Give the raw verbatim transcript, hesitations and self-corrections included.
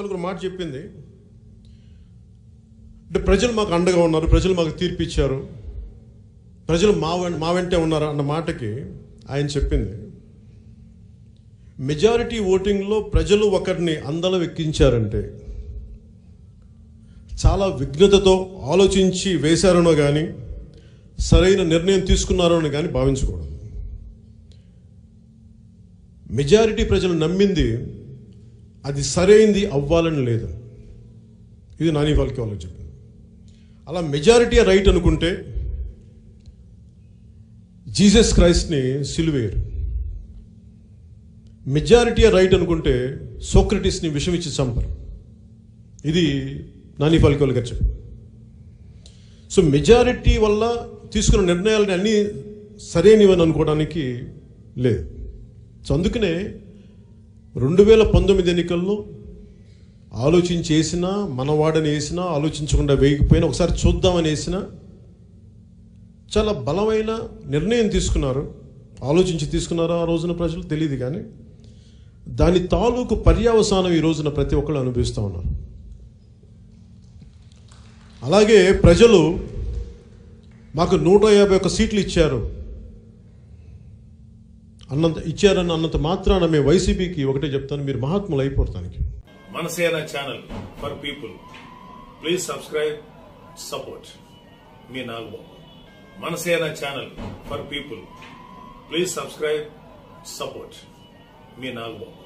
ఒక మాట చెప్పింది, అంటే ప్రజలు మాకు అండగా ఉన్నారు, ప్రజలు మాకు తీర్పు ఇచ్చారు, ప్రజలు మా మా వెంటే ఉన్నారు అన్న మాటకి ఆయన చెప్పింది, మెజారిటీ ఓటింగ్లో ప్రజలు ఒకరిని అందలం ఎక్కించారంటే చాలా విఘ్నతతో ఆలోచించి వేశారనో కానీ సరైన నిర్ణయం తీసుకున్నారో అని కానీ భావించకూడదు. మెజారిటీ ప్రజలు నమ్మింది అది సరైంది అవ్వాలని లేదు. ఇది నాని వాళ్ళకి వాళ్ళకి చెప్పింది. అలా మెజారిటీ రైట్ అనుకుంటే జీసస్ క్రైస్ట్ని సిలువేరు. మెజారిటీ రైట్ అనుకుంటే సోక్రటీస్ని విషం ఇచ్చి చంపరు. ఇది నాని ఫాల్కోల్ గారు చెప్పారు. సో మెజారిటీ వల్ల తీసుకున్న నిర్ణయాలని అన్నీ సరైనవని అనుకోవడానికి లేదు. సో అందుకనే రెండు వేల పంతొమ్మిది ఎన్నికల్లో ఆలోచించి వేసినా, మనవాడని వేసినా, ఆలోచించకుండా వేయకపోయినా, ఒకసారి చూద్దామని వేసినా చాలా బలమైన నిర్ణయం తీసుకున్నారు. ఆలోచించి తీసుకున్నారా ఆ రోజున ప్రజలు తెలియదు, కానీ దాని తాలూకు పర్యవసానం ఈ రోజున ప్రతి ఒక్కళ్ళు అనుభవిస్తూ ఉన్నారు. అలాగే ప్రజలు మాకు నూట యాభై ఒక్క సీట్లు ఇచ్చారు అన్నంత ఇచ్చారని అన్నంత మాత్రాన మేము వైసీపీకి ఒకటే చెప్తాను, మీరు మహాత్ములు అయిపోతానికి. Manasena channel for people, please subscribe, support మీ Nagababu. Manasena channel for people, please subscribe, support మీ నాగబాబు.